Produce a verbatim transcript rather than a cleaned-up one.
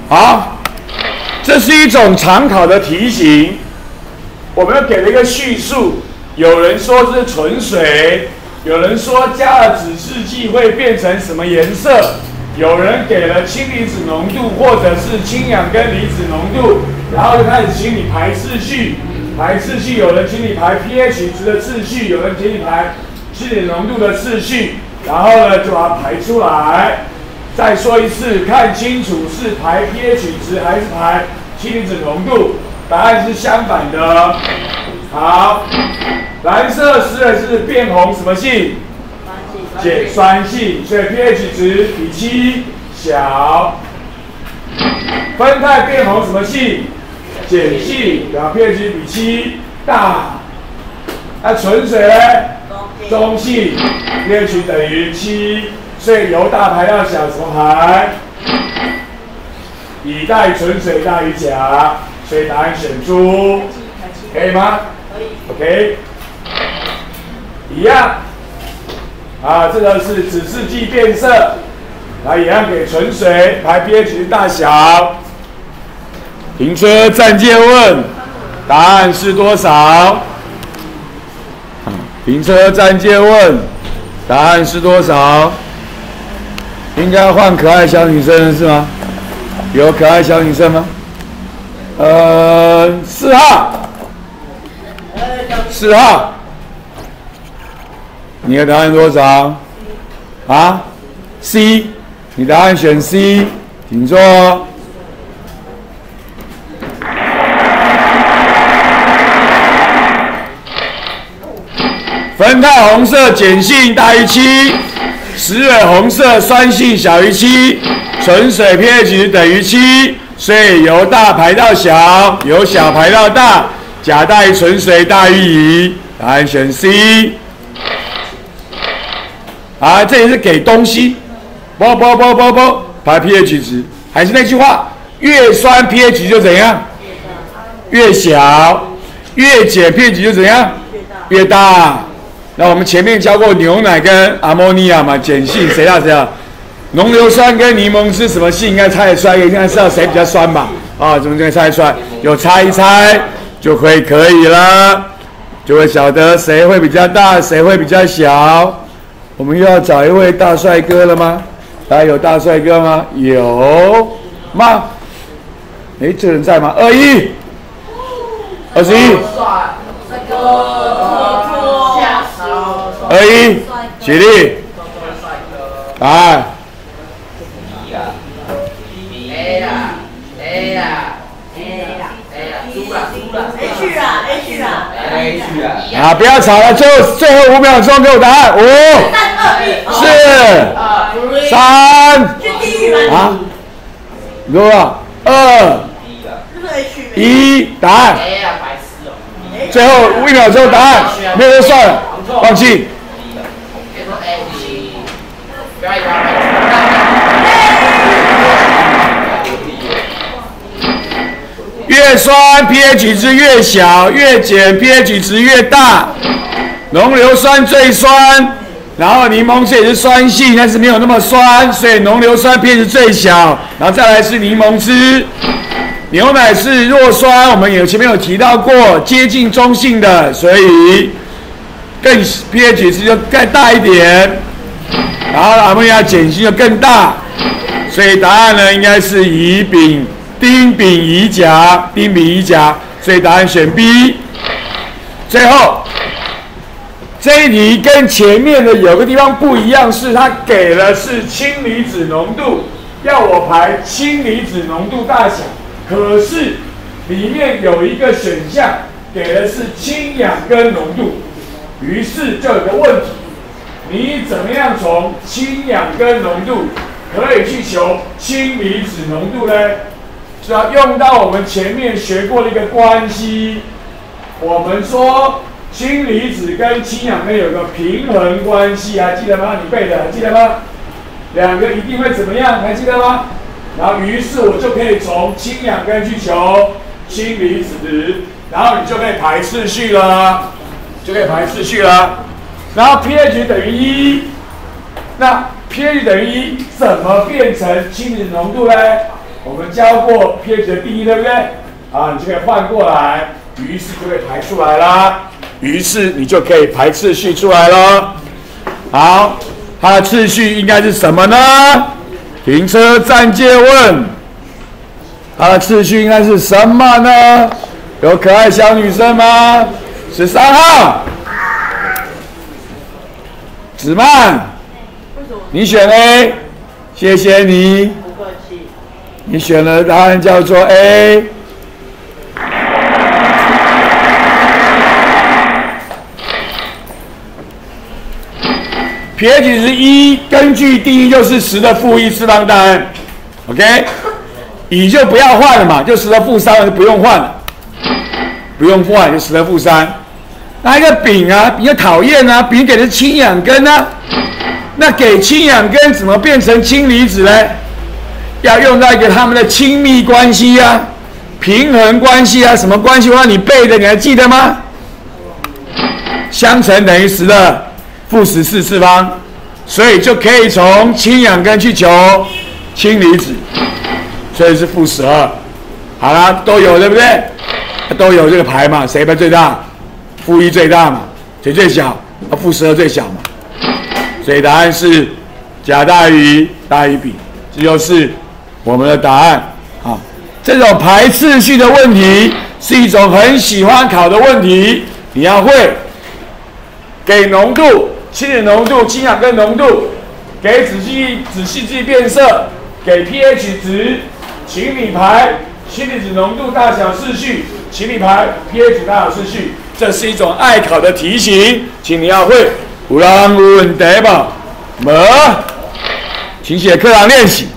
好，这是一种常考的题型，我们给了一个叙述，有人说这是纯水，有人说加了指示剂会变成什么颜色，有人给了氢离子浓度或者是氢氧根离子浓度，然后就开始请你排次序，排次序，有人请你排 pH 值的次序，有人请你排氢离子浓度的次序，然后呢就把它排出来。再说一次，看清楚是排 pH 值还是排氢离子浓度，答案是相反的。好，蓝色实的是变红什么性？碱酸性，所以 pH 值比七小。酚酞变红什么性？碱性，然后 pH 比七大。那纯水呢？中性 ，pH 等于七。所以由大排到小怎么排？乙代纯水大于钾，所以答案选出，可以吗？可以。OK， 一样。啊，这个是指示剂变色，啊，一样给纯水排 pH 大小。停车暂借问，答案是多少？停车暂借问，答案是多少？应该换可爱小女生是吗？有可爱小女生吗？呃，四号，四号，你的答案多少？啊 ？C， 你答案选 C， 请坐。酚酞红色碱性大于七。石蕊红色酸性小于七，纯水 pH 值等于七，所以由大排到小，由小排到大，钾大于纯水大于乙，答案选 C。啊，这也是给东西，啵啵啵啵啵，排 pH 值，还是那句话，越酸 pH 就怎样？越小，越碱 pH 就怎样？越大。那我们前面教过牛奶跟阿莫尼亚嘛，碱性谁大谁大？浓硫酸跟柠檬汁什么性？应该猜得出来，应该知道谁比较酸吧？啊，怎么就猜得出来？有猜一猜就会可以了，就会晓得谁会比较大，谁会比较小。我们又要找一位大帅哥了吗？大家有大帅哥吗？有吗？哎，这人在吗？二一，二十一。二一，起立，答案。A 啦 ，A 啦 ，A 啦 ，A 啦，输了输了 ，H 啊 ，H 啊 ，H 啊。啊，不要吵了，最后最后五秒钟给我答案，五、四、三，啊，多少？二、一，答案。最后五秒钟答案，没有就算了，放弃。越酸 pH 值越小，越碱 pH 值越大。浓硫酸最酸，然后柠檬汁也是酸性，但是没有那么酸，所以浓硫酸 pH 值最小，然后再来是柠檬汁。牛奶是弱酸，我们有前面有提到过，接近中性的，所以更 pH 值就更大一点。然后阿莫尼亚碱性就更大，所以答案呢应该是乙丙丁丙乙甲，丁丙乙甲，所以答案选 B。最后这一题跟前面的有个地方不一样，是它给了是氢离子浓度，要我排氢离子浓度大小。可是里面有一个选项给的是氢氧根浓度，于是就有个问题：你怎么样从氢氧根浓度可以去求氢离子浓度呢？是要用到我们前面学过的一个关系。我们说氢离子跟氢氧根有个平衡关系，还记得吗？你背的还记得吗？两个一定会怎么样？还记得吗？然后，于是我就可以从氢氧根去求氢离子，然后你就可以排次序了，就可以排次序了。然后 pH 等于一，那 pH 等于一怎么变成氢离子浓度呢？ 我们教过 pH 的定义，对不对？啊，你就可以换过来，于是就可以排出来啦。于是你就可以排次序出来了。好，它的次序应该是什么呢？停车暂借问。它的次序应该是什么呢？有可爱小女生吗？十三号，子曼，你选 A， 谢谢你。不客气。你选的答案叫做 A。pH 值一，根据定义就是十的负一次方答案 ，OK？ 乙就不要换了嘛，就十的负三就不用换了，不用换就十的负三。那一个丙啊，比较讨厌啊，丙给的是氢氧根啊，那给氢氧根怎么变成氢离子呢？要用到一个他们的亲密关系啊，平衡关系啊，什么关系？我让你背的，你还记得吗？相乘等于十的负十四次方，所以就可以从氢氧根去求氢离子。所以是负十二，好啦，都有对不对？都有这个排嘛，谁排最大？负一最大嘛，谁最小？负十二最小嘛。所以答案是甲大于大于丙，这就是我们的答案啊。这种排次序的问题是一种很喜欢考的问题，你要会给浓度、氢的浓度、氢氧根浓度，给仔细仔细剂变色，给 pH 值。请你排氢离子浓度大小次序，请你排 pH 大小次序，这是一种爱考的题型，请你要会。有人有问题吗？没，请写课堂练习。